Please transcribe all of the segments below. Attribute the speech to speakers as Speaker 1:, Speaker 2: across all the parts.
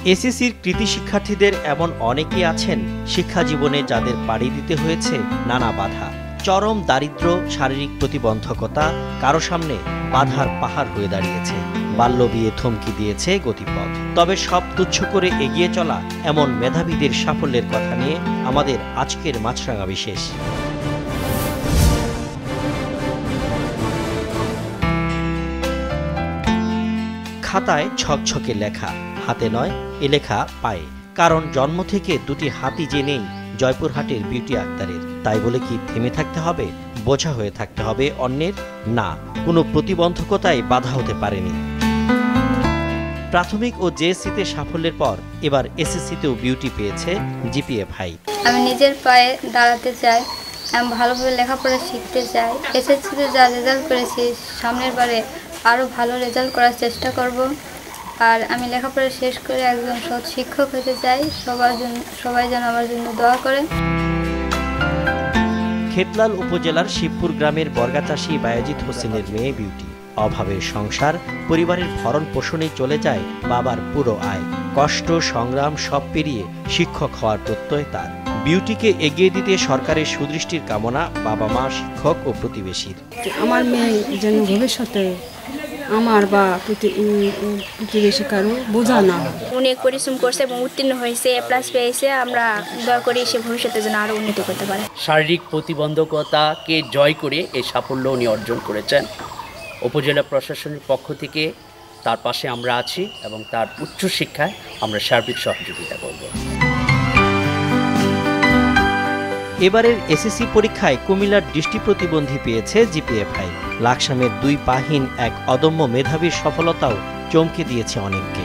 Speaker 1: এসএসসির কৃতি শিক্ষার্থীদের এমন অনেকেই আছেন শিক্ষা জীবনে যাদের পাড়ি দিতে হয়েছে নানা বাধা, চরম দারিদ্র, শারীরিক প্রতিবন্ধকতা কারো সামনে বাধার পাহাড় হয়ে দাঁড়িয়েছে। বাল্যবিয়ে থমকি দিয়েছে গতিপথ। তবে সব তুচ্ছ করে এগিয়ে চলা এমন মেধাবীদের সাফল্যের কথা নিয়ে আমাদের আজকের মাছরাঙা বিশেষ। খাতায় ঝকঝকে লেখা, হাতে নয় এ লেখা পায়ে। কারণ জন্ম থেকে দুটি হাতই যে নেই জয়পুরহাটের বিউটি আক্তারের। তাই বলে কি থেমে থাকতে হবে, বোঝা হয়ে থাকতে হবে অন্যের? না, কোনো প্রতিবন্ধকতাই বাধা হতে পারেনি। প্রাথমিক ও জেএসসিতে সাফল্যের পর এবার এসএসসিতেও বিউটি পেয়েছে জিপিএ 5।
Speaker 2: আমি নিজের পায়ে দাঁড়াতে চাই, আমি ভালোভাবে লেখাপড়া শিখতে চাই। এসএসসিতে যা রেজাল্ট করেছি সামনের বারে আরও ভালো রেজাল্ট করার চেষ্টা করব। আর আমি লেখাপড়া শেষ করে একজন সৎ শিক্ষক হতে চাই। সবাই যেন আমার জন্য দোয়া করে।
Speaker 1: খেতলাল উপজেলার শিবপুর গ্রামের বর্গাচাষী বায়েজিদ হোসেনের মেয়ে বিউটি। অভাবের সংসার, পরিবারের ভরণ পোষণেই চলে যায় বাবার পুরো আয়। কষ্ট সংগ্রাম সব পেরিয়ে শিক্ষক হওয়ার প্রত্যয় তার। বিউটিকে এগিয়ে দিতে সরকারের সুদৃষ্টির কামনা বাবা মা, শিক্ষক ও প্রতিবেশীর।
Speaker 3: আমার মেয়ে যেন ভবিষ্যতে আমার বা প্রতিবেশী কারো বোঝা না হয়।
Speaker 4: অনেক পরিশ্রম করছে এবং উত্তীর্ণ হয়েছে, প্লাস পেয়েছে। আমরা দয়া করি সে ভবিষ্যতে যেন আরও উন্নতি করতে পারে।
Speaker 5: শারীরিক প্রতিবন্ধকতাকে জয় করে এই সাফল্য উনি অর্জন করেছেন। উপজেলা প্রশাসনের পক্ষ থেকে তার পাশে আমরা আছি এবং তার উচ্চশিক্ষায় আমরা সার্বিক সহযোগিতা করব।
Speaker 1: এবারের এসএসসি পরীক্ষায় কুমিল্লার দৃষ্টি প্রতিবন্ধী পেয়েছে জিপিএ 5। লাকসামের 2 পাহীন এক অদম্য মেধাবীর সফলতাও চমকে দিয়েছে অনেককে।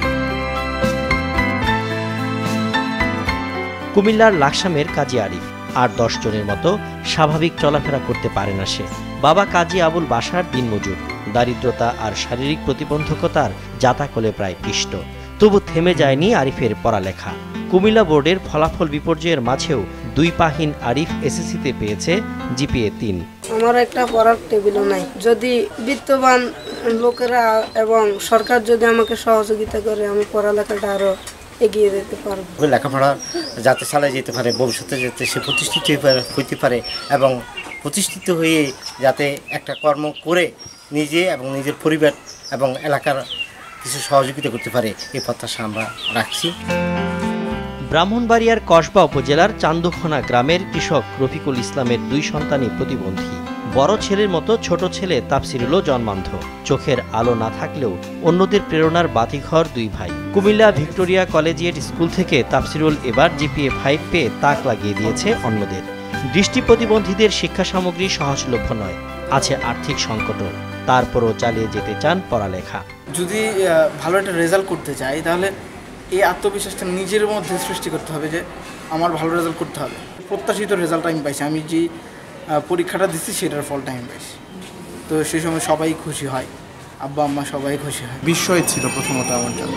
Speaker 1: কুমিল্লার লাকসামের কাজী আরিফ 8-10 জনের মতো স্বাভাবিক চলাফেরা করতে পারে না সে। বাবা কাজী আবুল বাশার দিনমজুর, দারিদ্রতা আর শারীরিক প্রতিবন্ধকতার জাতাকলে প্রায় পিষ্ট। তবু থেমে যায়নি আরিফের পড়ালেখা। কুমিল্লা বোর্ডের ফলাফল বিপর্যয়ের মাঝেও 2 পাহীন আরিফ এসএসসিতে পেয়েছে জিপিএ 3।
Speaker 3: আমার একটা পড়ার টেবিলও নাই। যদি বিত্তবান লোকেরা এবং সরকার যদি আমাকে সহযোগিতা করে আমি পড়ালেখাটা আরো এগিয়ে যেতে পারবো।
Speaker 6: লেখাপড়া যাতে চালিয়ে যেতে পারে, ভবিষ্যতে যাতে সে প্রতিষ্ঠিত হইতে পারে এবং প্রতিষ্ঠিত হয়ে যাতে একটা কর্ম করে নিজে এবং নিজের পরিবার এবং এলাকার কিছু সহযোগিতা করতে পারে, এই প্রত্যাশা আমরা রাখছি।
Speaker 1: ব্রাহ্মণবাড়িয়ার কসবা উপজেলার চান্দুখনা গ্রামের কৃষক রফিকুল ইসলামের 2 সন্তানই প্রতিবন্ধী। বড় ছেলের মতো ছোট ছেলে তাফসিরুলও জন্মান্ধ। চোখের আলো না থাকলেও অন্যদের প্রেরণার বাতিঘর 2 ভাই। কুমিল্লা ভিক্টোরিয়া কলেজিয়েট স্কুল থেকে তাফসিরুল এবার জিপিএ 5 পেয়ে তাক লাগিয়ে দিয়েছে অন্যদের। দৃষ্টি প্রতিবন্ধীদের শিক্ষা সামগ্রী সহজলভ্য নয়, আছে আর্থিক সংকটও। তারপরও চালিয়ে যেতে চান পড়ালেখা।
Speaker 7: যদি ভালো একটা রেজাল্ট করতে চাই তাহলে এই আত্মবিশ্বাসটা নিজের মধ্যে সৃষ্টি করতে হবে যে আমার ভালো রেজাল্ট করতে হবে। প্রত্যাশিত রেজাল্ট আমি পাইছি, আমি যে পরীক্ষাটা দিচ্ছি সেটার ফলটা আমি পাইছি। তো সেই সময় সবাই খুশি হয়, আব্বা আম্মা সবাই খুশি হয়।
Speaker 8: বিস্ময় ছিল প্রথমত আমার জন্য।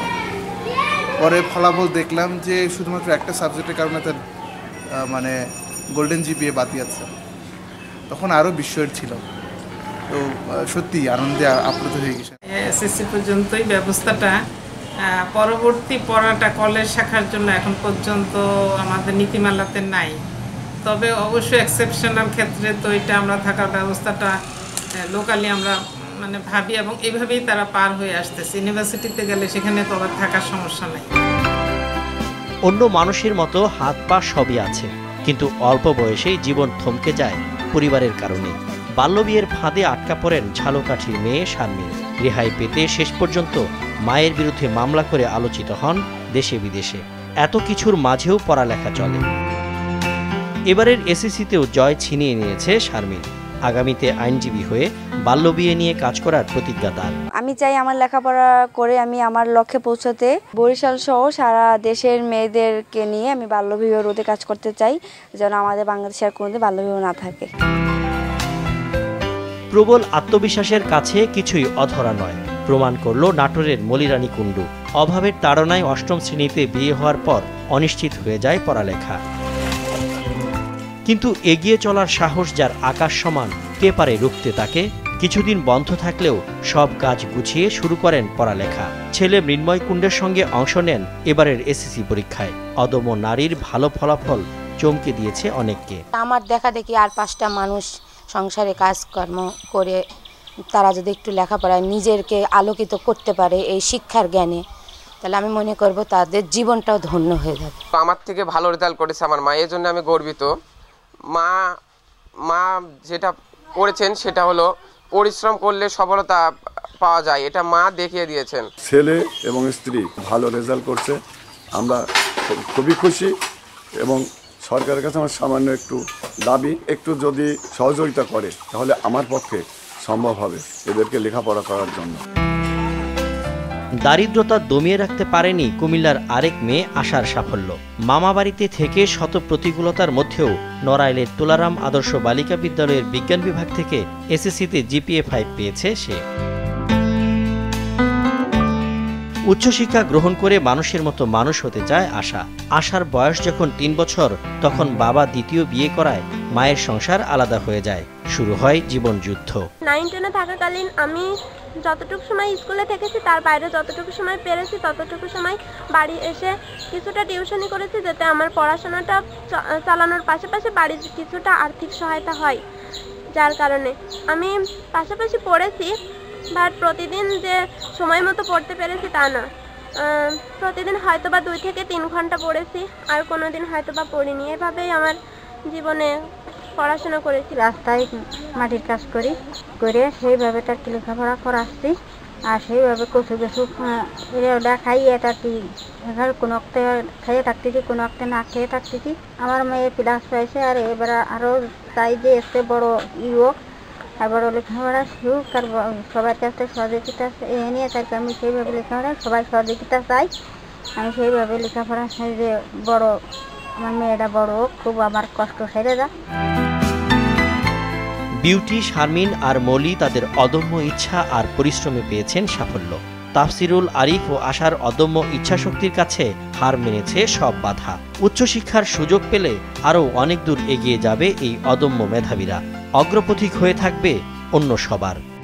Speaker 8: পরে ফলাফল দেখলাম যে শুধুমাত্র একটা সাবজেক্টের কারণে তার মানে গোল্ডেন জিপিএ বাদ দিয়েছে। তখন আরও বিস্ময়ের ছিল। তো সত্যি আনন্দে আপ্লুত হয়ে গেছে।
Speaker 9: এসএসসি পর্যন্তই ব্যবস্থাটা, পরবর্তী পড়াটা কলেজ শাখার জন্য এখন পর্যন্ত আমাদের নীতিমালাতে নাই। তবে অবশ্যই এক্সেপশনাল ক্ষেত্রে তো এটা আমরা থাকার ব্যবস্থাটা লোকালি আমরা মানে ভাবি এবং এইভাবেই তারা পার হয়ে আসতেছে। ইউনিভার্সিটিতে গেলে সেখানে তো আবার থাকার সমস্যা নেই।
Speaker 1: অন্য মানুষের মতো হাত পা সবই আছে, কিন্তু অল্প বয়সেই জীবন থমকে যায় পরিবারের কারণে। বাল্যবিয়ের ফাঁদে আটকা পড়েন ঝালকাঠির মেয়ে শারমিন। রেহাই পেতে শেষ পর্যন্ত মায়ের বিরুদ্ধে মামলা করে আলোচিত হন দেশে বিদেশে। এত কিছুর মাঝেও পড়ালেখা চলে। এবারের এসএসসিতেও জয় ছিনিয়ে নিয়েছে শারমিন। আগামীতে আইনজীবী হয়ে বাল্যবিয়ে নিয়ে কাজ করার প্রতিজ্ঞা তার।
Speaker 2: আমি চাই আমার লেখাপড়া করে আমি আমার লক্ষ্যে পৌঁছতে। বরিশাল সহ সারা দেশের মেয়েদেরকে নিয়ে আমি বাল্যবিবাহ রোধে কাজ করতে চাই, যেন আমাদের বাংলাদেশে আর কোনোদিন বাল্যবিবাহ না থাকে।
Speaker 1: প্রবল আত্মবিশ্বাসের কাছে কিছুই অধরা নয়, প্রমাণ করল নাটোরের মলিরানী কুণ্ডু। অভাবের তাড়নায় 8ম শ্রেণীতে বিয়ে হওয়ার পর অনিশ্চিত হয়ে যায় পড়ালেখা। কিন্তু এগিয়ে চলার সাহস যার আকাশ সমান, কে পারে রুখতে তাকে? কিছুদিন বন্ধ থাকলেও সব কাজ গুছিয়ে শুরু করেন পড়ালেখা। ছেলে মৃন্ময় কুণ্ডের সঙ্গে অংশ নেন এবারের এসএসসি পরীক্ষায়। অদম্য নারীর ভালো ফলাফল চমকে দিয়েছে অনেককে।
Speaker 10: আমার দেখা দেখি আর 5টা মানুষ সংসারে কাজকর্ম করে তারা যদি একটু লেখাপড়ায় নিজেকে আলোকিত করতে পারে এই শিক্ষার জ্ঞানে, তাহলে আমি মনে করব তাদের জীবনটাও ধন্য হয়ে যাবে।
Speaker 11: আমার থেকে ভালো রেজাল্ট করেছে আমার মা, এর জন্য আমি গর্বিত। মা যেটা করেছেন সেটা হলো পরিশ্রম করলে সফলতা পাওয়া যায়, এটা মা দেখিয়ে দিয়েছেন।
Speaker 12: ছেলে এবং স্ত্রী ভালো রেজাল্ট করছে, আমরা খুবই খুশি এবং সরকারের কাছে আমার সামান্য একটু দাবি, একটু যদি সহযোগিতা করে তাহলে আমার পক্ষে সম্ভব হবে এদেরকে লেখাপড়া করার জন্য।
Speaker 1: দারিদ্রতা দমিয়ে রাখতে পারেনি কুমিল্লার আরেক মেয়ে আশার সাফল্য। মামা বাড়িতে থেকে শত প্রতিকূলতার মধ্যেও নড়াইলের তুলারাম আদর্শ বালিকা বিদ্যালয়ের বিজ্ঞান বিভাগ থেকে এসএসসিতে জিপিএ 5 পেয়েছে সে। উচ্চশিক্ষা গ্রহণ করে মানুষের মতো মানুষ হতে চায় আশা। আশার বয়স যখন 3 বছর তখন বাবা দ্বিতীয় বিয়ে করায় মায়ের সংসার আলাদা হয়ে যায়। শুরু হয় জীবন যুদ্ধ।
Speaker 4: 9-10 থাকাকালীন আমি যতটুকু সময় স্কুলে থেকেছি তার বাইরে যতটুকু সময় পেরেছি ততটুকু সময় বাড়ি এসে কিছুটা টিউশনি করেছি, যাতে আমার পড়াশোনাটা চালানোর পাশাপাশি বাড়ির কিছুটা আর্থিক সহায়তা হয়। যার কারণে আমি পাশাপাশি পড়েছি, বাট প্রতিদিন যে সময় মতো পড়তে পেরেছি তা না। প্রতিদিন হয়তোবা 2 থেকে 3 ঘন্টা পড়েছি, আর কোনো দিন হয়তোবা পড়িনি। এভাবেই আমার জীবনে পড়াশোনা করেছি।
Speaker 13: রাস্তায় মাটির কাজ করে সেইভাবে তার লেখাপড়া করাচ্ছি, আর সেইভাবে কচু কচু ওটা খাইয়ে তার কি কোনো অক্তে খেয়ে থাকতেছি, কোনো অক্তে না খেয়ে থাকতেছি। আমার মেয়ে প্লাস পাইছে, আর এবার আরও চাই যে এসে বড় হোক, আর বড় লেখাপড়া হোক, আর সবার কাছে সহযোগিতা নিয়ে তাকে আমি সেইভাবে লেখাপড়া সবাই সহযোগিতা চাই। আমি সেইভাবে লেখাপড়া যে বড় আমার মেয়েটা বড় হোক, খুব আমার কষ্ট সেরে যা।
Speaker 1: বিউটি, শারমিন আর মলি তাদের অদম্য ইচ্ছা আর পরিশ্রমে পেয়েছেন সাফল্য। তাফসিরুল, আরিফ ও আশার অদম্য ইচ্ছাশক্তির কাছে হার মেনেছে সব বাধা। উচ্চশিক্ষার সুযোগ পেলে আরও অনেক দূর এগিয়ে যাবে এই অদম্য মেধাবীরা। অগ্রপথিক হয়ে থাকবে অন্য সবার।